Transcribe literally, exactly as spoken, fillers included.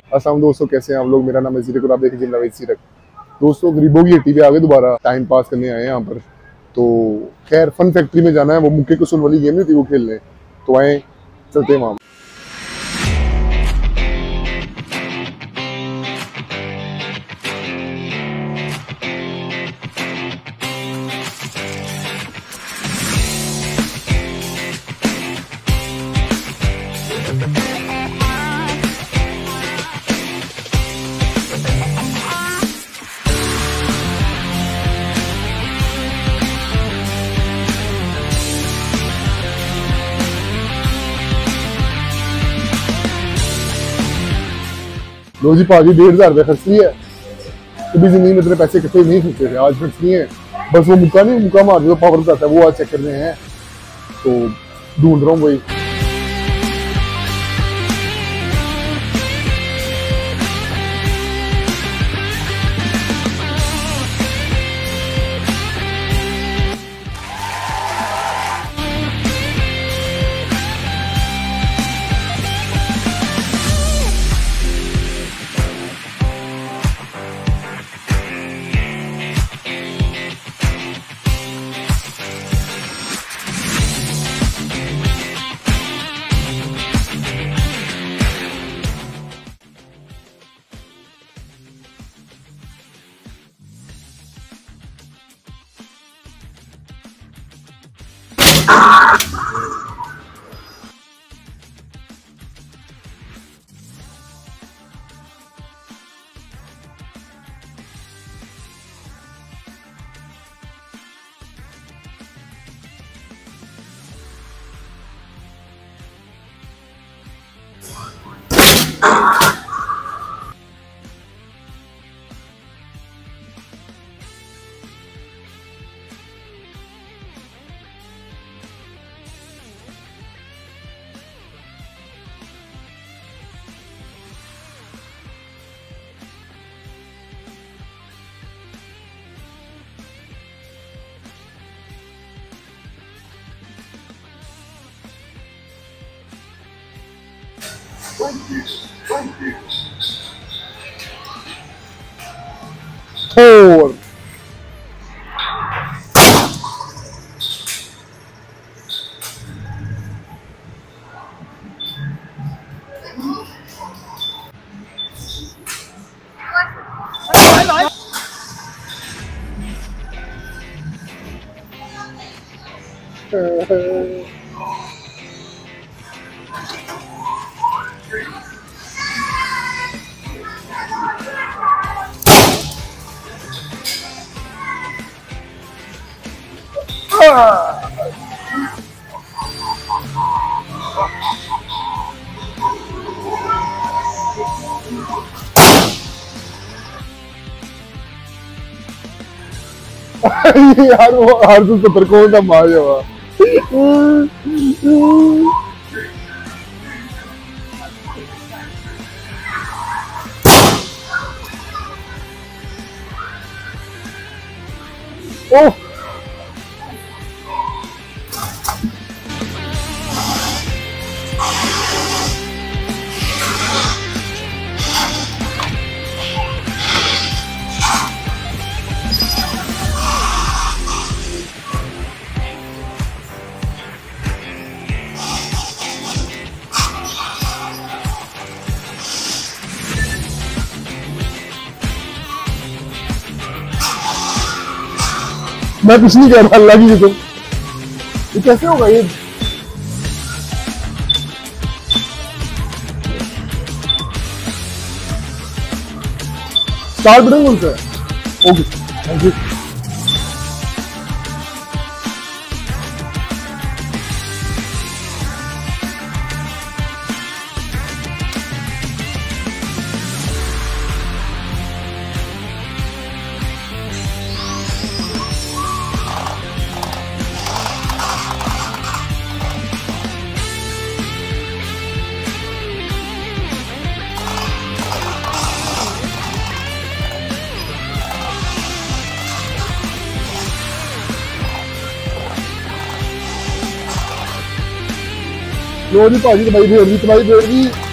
अस्सलाम दोस्तों, कैसे हैं आप लोग। मेरा नाम है ज़ीरक और आप देखें जिंदा सीरक। दोस्तों, गरीबों की हट्टी पे आ गए, दोबारा टाइम पास करने आए हैं यहाँ पर। तो खैर फन फैक्ट्री में जाना है, वो मुक्के कुसुल वाली गेम नहीं थी वो खेलने, तो आए चलते हैं वहाँ। लो जी पाजी, डेढ़ हजार रुपये खर्च लिए। कभी जिंदगी में इतने पैसे इकट्ठे नहीं खर्चे थे, आज खर्च किए हैं। बस वो मुक्का नहीं, मुक्का मार जो पावर बताता है, वो आज चेक कर रहे हैं, तो ढूंढ रहा हूँ वही। Four. यार वो हर तो सत्तर कौन का मार जावा। ओह मैं कुछ नहीं कह रहा, अल्लाह की कसम। ये कैसे होगा ये? स्टार्ट बटन कौन सा है? Okay, thank you. लो जी भाजी, तबाही भेड़ दी, तबाही भेड़ दी।